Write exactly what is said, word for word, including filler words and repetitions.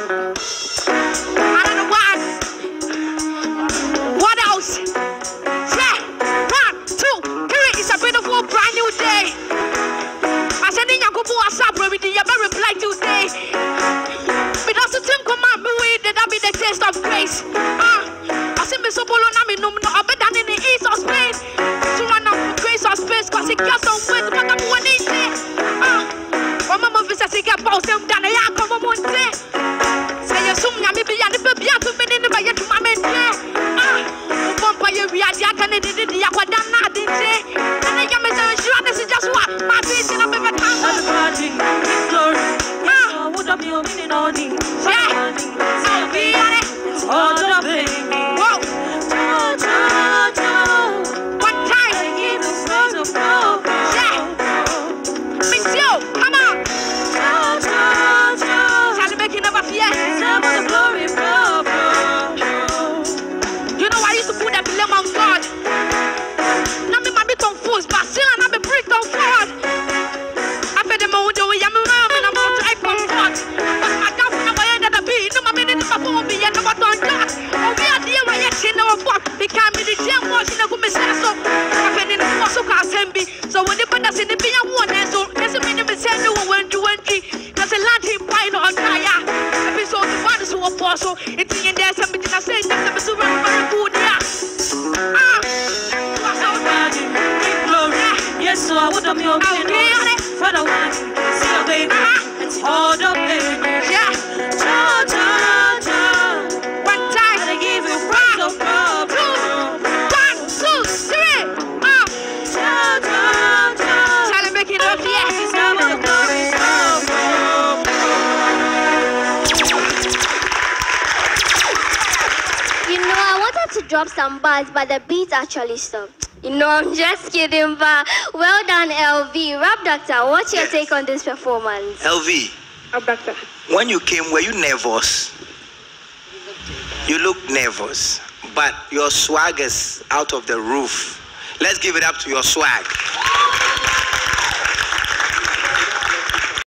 I don't know what. What else? Yeah. One, two, three. It's a beautiful brand new day. I said, in your couple of sub, we did your reply today. But also, Tim, come on, that be the taste of grace. Ah, I said, Miss Opolo, I'm in no better than in the east of Spain. To run up the grace of space, because it gets on with what I'm one in there. Ah, one mama visits a gap, I'll send down a yak of a month. Say, you soon, maybe I never be able to be in the way to my men. Ah, Vampire, we are Jack and the Aquadana, did say. And I am sure this is just what my piece in a bit of time. Glory. Ah, what up, you meaning on it? Yeah, I'll be on it. All the baby. Whoa. One time. Yeah. Mix you. Come on. Tell me, making up a fear. You know, I used to put that blame on God. Now me might be confused, but still I'm not be bricked on God. I fed them all the way I'm around and I'm out to act comfort. But my God, I'm going to be. No, my minute before me and I'm not on that. Oh, we are dear, I actually know what. Because me the gem washing a good message. So I'm in the muscle car assembly. So when they put us in the beer, one and so there's a minimum send you when you went. There's a lot of wine on fire. Episode the one is so apostle. It's in there, something I say, that's a very good. Ah, yes, so I would have been okay. Father, one, see a baby. It's hard up, baby. Yeah. Cha, cha, cha. One time. I give you five. Two. One, two, three. Ah. Cha, cha, cha. Tell him make it up, yeah. You know, I wanted to drop some bars, but the beat actually stopped. You know, I'm just kidding, but well done, L V. Rap Doctor, what's your take on this performance? L V, Rap Doctor, when you came, were you nervous? You look nervous, but your swag is out of the roof. Let's give it up to your swag.